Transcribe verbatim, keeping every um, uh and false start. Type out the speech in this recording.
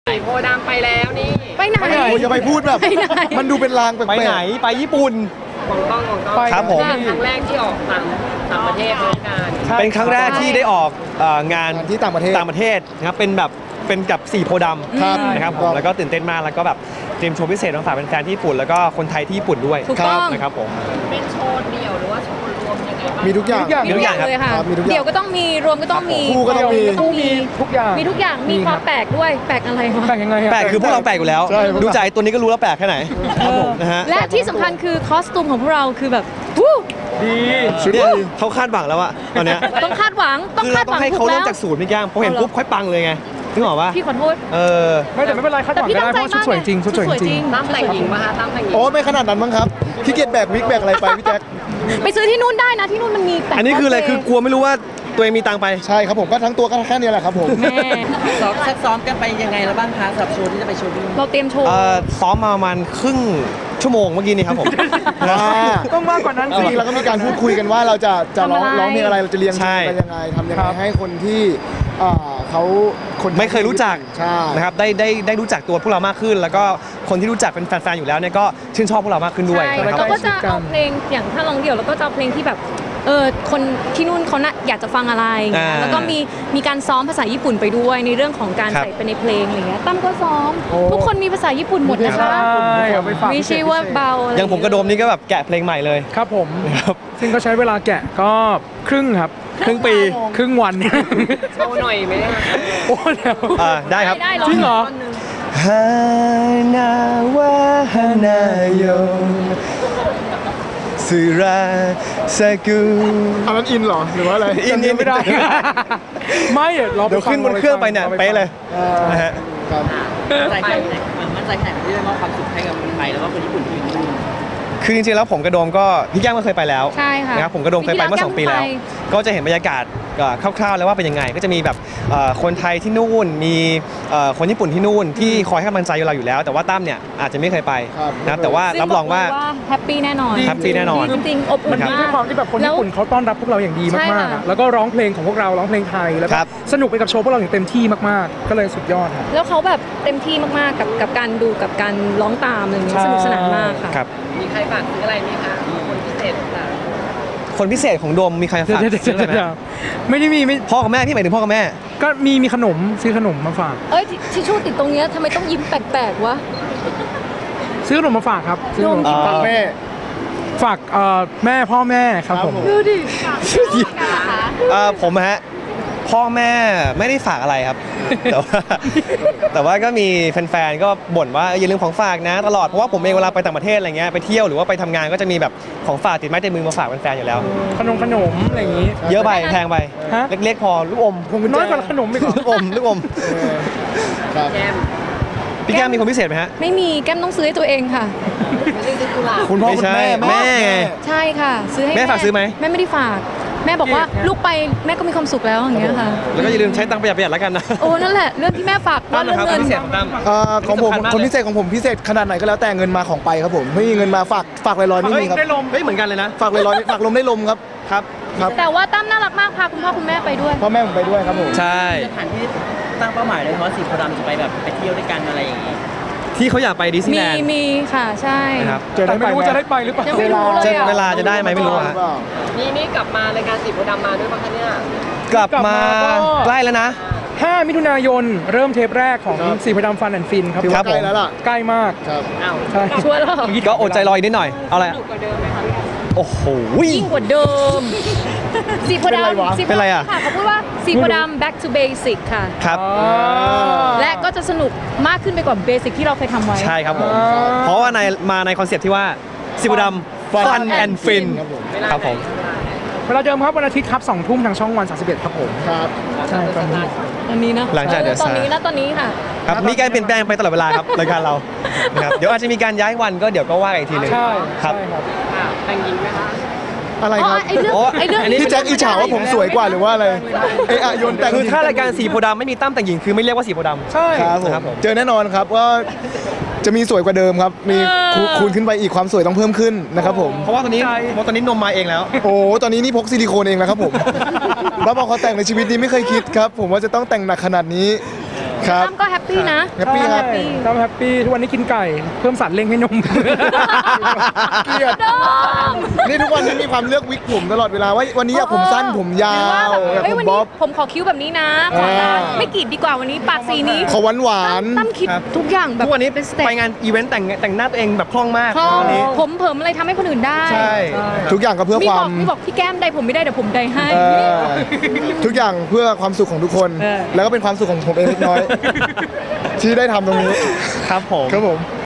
สีโพดำไปแล้วนี่ไปไหนโอ้ยอย่าไปพูดแบบมันดูเป็นลางแปลกๆไปไหนไปญี่ปุ่นของต้องของต้องครับผมครั้งแรกที่ออกต่างต่างประเทศด้วยกันเป็นครั้งแรกที่ได้ออกงานที่ต่างประเทศต่างประเทศนะครับเป็นแบบเป็นกับสีโพดำนะครับผมแล้วก็ตื่นเต้นมากแล้วก็แบบเตรียมโชว์พิเศษมาฝากแฟนๆที่ญี่ปุ่นแล้วก็คนไทยที่ญี่ปุ่นด้วยนะครับผมเป็นโชว์เดี่ยวหรือว่าโชว์รวมยังไงบ้างมีทุกอย่างมีทุกอย่างเลยค่ะเดี่ยวก็ต้องมีรวมก็ต้องมีคู่ก็ต้องมีต้องมีทุกอย่างมีทุกอย่างมีความแปลกด้วยแปลกอะไรแปลกยังไงแปลกคือพวกเราแปลกอยู่แล้วดูใจตัวนี้ก็รู้แล้วแปลกแค่ไหนนะฮะและที่สำคัญคือคอสตูมของพวกเราคือแบบวู้ดีชุดเขาคาดหวังแล้วอะตอนเนี้ยต้องคาดหวังต้องคาดหวังให้เขาเริ่มจากศูนย์ไม่ยากพอเห็นปุ๊บค่อยปังเลยไงนึกออกปะพี่ขอโทษเออไม่แต่ไม่เป็นไรคาดหวังได้เพราะชุดสวยจริงชุดสวยจริงตั้มแต่งหญิงมาฮะตั้มแต่งหญิงโอ้ไม่ขนาดนั้นมั้งครับขี้เกียจแบกวิกแบกอะไรไปพี่แจ๊คไปซื้อที่นู่นได้นะที่นู่นมันมีแต่อันนี้คืออะไรคือกลัวไม่รู้ว่าตัวเองมีตังไปใช่ครับผมก็ทั้งตัวก็แค่นี้แหละครับผมแม่ซ้อมซักซ้อมกันไปยังไงแล้วบ้างคะสำหรับโชว์ที่จะไปโชว์ที่เราเตรียมโชว์ซ้อมมาประมาณครึ่งชั่วโมงเมื่อกี้นี้ครับผมต้องมากกว่านั้นจริงแล้วก็มีการพูดคุยกันว่าเราจะจะร้องร้องเพลงอะไรเราจะเรียงเพลงไปยังไงทำยังไงให้คนที่เขาคนไม่เคยรู้จักนะครับได้ได้ได้รู้จักตัวพวกเรามากขึ้นแล้วก็คนที่รู้จักเป็นแฟนๆอยู่แล้วเนี่ยก็ชื่นชอบพวกเรามากขึ้นด้วยเราก็จะเอาเพลงอย่างถ้าร้องเดี่ยวเราก็จะเอาเพลงที่แบบเออคนที่นู่นเขาอยากจะฟังอะไรแล้วก็มีมีการซ้อมภาษาญี่ปุ่นไปด้วยในเรื่องของการใส่ไปในเพลงอะไรเงี้ยตั้มก็ซ้อมทุกคนมีภาษาญี่ปุ่นหมดนะคะไม่ใช่ว่าเบาอย่างผมกระโดมนี่ก็แบบแกะเพลงใหม่เลยครับผมซึ่งก็ใช้เวลาแกะก็ครึ่งครับครึ่งปีครึ่งวันโชว์หน่อยไหมโอ้เดี๋ยวได้ครับจริงเหรอฮานาวะฮานาโยสุราซากุอันนั้นอินเหรรอหรือว่าอะไรอินอินไม่ได้ไม่เดี๋ยวขึ้นบนเครื่องไปเนี่ยเป๊ะเลยนะฮะมั่นใจแค่ไหนมั่นใจแค่ไหนที่ได้มอบความสุขให้กับคนไทยแล้วก็คนญี่ปุ่นที่อยู่ที่นู่นคือจริงๆแล้วผมกระโดมก็พี่แก้มก็เคยไปแล้วใช่ค่ะนะครับผมกระโดมเคยไปเมื่อสองปีแล้วก็จะเห็นบรรยากาศคร่าวๆแล้วว่าเป็นยังไงก็จะมีแบบคนไทยที่นู่นมีคนญี่ปุ่นที่นู่นที่คอยให้กำลังใจเราอยู่แล้วแต่ว่าตั้มเนี่ยอาจจะไม่เคยไปนะครับแต่ว่ารับรองว่าแฮปปี้แน่นอนแฮปปี้แน่นอนจริงๆอบอุ่นมากด้วยความที่แบบคนญี่ปุ่นเขาต้อนรับพวกเราอย่างดีมากๆแล้วก็ร้องเพลงของพวกเราร้องเพลงไทยแล้วก็สนุกไปกับโชว์พวกเราอย่างเต็มที่มากๆก็เลยสุดยอดครับแล้วเขาแบบเต็มที่มากๆกับกับการดูกับการร้องตามอะไรเงี้ยสนุกสนานมากค่ะมีใครฝากซื้ออะไรไหมคะคนพิเศษค่ะคนพิเศษของโดมมีใครฝากซื้ออะไรไหมไม่ได้มีไม่พ่อกับแม่พี่หมายถึงพ่อกับแม่ก็มีมีขนมซื้อขนมมาฝากเอ้ยทิชชู่ติดตรงเนี้ยทำไมต้องยิ้มแปลกๆวะซื้อขนมมาฝากครับซื้อขนมฝากแม่ฝากแม่พ่อแม่ครับผมดูดิผมฮะพ่อแม่ไม่ได้ฝากอะไรครับแต่ว่าแต่ว่าก็มีแฟนๆก็บ่นว่าอย่าลืมของฝากนะตลอดเพราะว่าผมเองเวลาไปต่างประเทศอะไรเงี้ยไปเที่ยวหรือว่าไปทำงานก็จะมีแบบของฝากติดไม้ติดมือมาฝากแฟนๆอยู่แล้วขนมขนมอะไรอย่างงี้เยอะไปแพงไปเล็กๆพอลูกอมน้อยกว่าขนมไม่ลูกอมลูกอมแก้มพี่แก้มมีคนพิเศษไหมฮะไม่มีแก้มต้องซื้อให้ตัวเองค่ะคุณพ่อคุณแม่แม่ใช่ค่ะซื้อให้แม่ฝากซื้อไหมแม่ไม่ได้ฝากแม่บอกว่าลูกไปแม่ก็มีความสุขแล้วอย่างเงี้ยค่ะแล้วก็อย่าลืมใช้ตังค์ประหยัดๆแล้วกันนะโอ้นั่นแหละเรื่องที่แม่ฝากว่าเรื่องเงินของผมคนพิเศษของผมพิเศษขนาดไหนก็แล้วแต่เงินมาของไปครับผมไม่มีเงินมาฝากฝากลอยๆไม่มีครับได้ลมเฮ้ยเหมือนกันเลยนะฝากลอยๆฝากลมได้ลมครับครับครับแต่ว่าตั้มน่ารักมากพาคุณพ่อคุณแม่ไปด้วยพ่อแม่ผมไปด้วยครับผมใช่สถานที่ตั้งเป้าหมายเลยเพราะสีโพธิ์ดำจะไปแบบไปเที่ยวด้วยกันอะไรอย่างงี้ที่เขาอยากไปดิสนีย์แลนด์มีมีค่ะใช่ครับจะได้ไม่รู้จะได้ไปหรือเปล่าเวลาเวลาจะได้ไหมไม่รู้ฮะนี่นี่กลับมารายการสีโพธิ์ดำมาด้วยป่ะคะเนี่ยกลับมาใกล้แล้วนะห้ามิถุนายนเริ่มเทปแรกของสีโพธิ์ดำฟันแอนด์ฟินครับใกล้แล้วล่ะใกล้มากครับอ้าวใช่ชัวร์แล้วก็อดใจรอนิดหน่อยเอาอะไรโอ้โหยิ่งกว่าเดิมสีโพธิ์ดำเป็นไรอ่ะค่ะเขาพูดว่าสีโพธิ์ดำ back to basic ค่ะครับและก็จะสนุกมากขึ้นไปกว่าเบสิกที่เราเคยทำไว้ใช่ครับผมเพราะว่าในมาในคอนเซ็ปต์ที่ว่าสีโพธิ์ดำ Fun and Fin ครับผมเวลาเดิมครับวันอาทิตย์ครับสองทุ่มทางช่องวันสามสิบเอ็ดครับผมครับใช่ตอนนี้ตอนนี้นะหลังจากเดี๋ยวตอนนี้นะตอนนี้ค่ะครับมีการเปลี่ยนแปลงไปตลอดเวลาครับรายการเรานะครับเดี๋ยวอาจจะมีการย้ายวันก็เดี๋ยวก็ว่าอีกทีนึงใช่ครับแต่งหญิงไหมคะอะไรครับไอ้เรื่องไอ้เรื่องพี่แจ็คอิจฉาว่าผมสวยกว่าหรือว่าอะไรเออโยนแต่งคือถ้ารายการสีโพธิ์ดำไม่มีตั้มแต่งหญิงคือไม่เรียกว่าสีโพธิ์ดำใช่ครับผมเจอแน่นอนครับว่าจะมีสวยกว่าเดิมครับมีคูณขึ้นไปอีกความสวยต้องเพิ่มขึ้นนะครับผมเพราะว่าตอนนี้เพราะตอนนี้นมมาเองแล้วโอ้ตอนนี้นี่พกซิลิโคนเองแล้วครับผมแล้วพอเขาแต่งในชีวิตนี้ไม่เคยคิดครับผมว่าจะต้องแต่งหนักขนาดนี้ครับตั้มก็แฮปปี้นะแฮปปี้ครับใช่ตั้มแฮปปี้ทุกวันนี้กินไก่ เพิ่มสัตว์เล้งให้นมเกลียดดอมนี่ทุกวันนี้มีความเลือกวิกผมตลอดเวลาว่าวันนี้อยากผมสั้นผมยาหรือว่าว แบบอยากเฮ้ยผมวันบ๊นี้อบผมขอคิ้วแบบนี้นะขออ่าไม่กรีดดีกว่าวันนี้ปากสีนี้ขอหวานหวานตั้มคิดครับทุกอย่างแบบทุกวันนี้เป็นสเต็ปไปงานอีเวนต์แต่งแต่งหน้าตัวเองแบบคล่องมากคล่องวันนี้ผมเผิมอะไรทำให้คนอื่นได้ใช่ทุกอย่างก็เพื่อมีควาบมอกมีบอกพี่แก้มใดผมไม่ได้เดี๋ยวผมใดให้เออทุกอย่างเพื่อความสุขของทุกคนเออแล้วก็เป็นความสุขของผมเองเล็กน้อย ที่ได้ทำตรงนี้ครับผมครับผม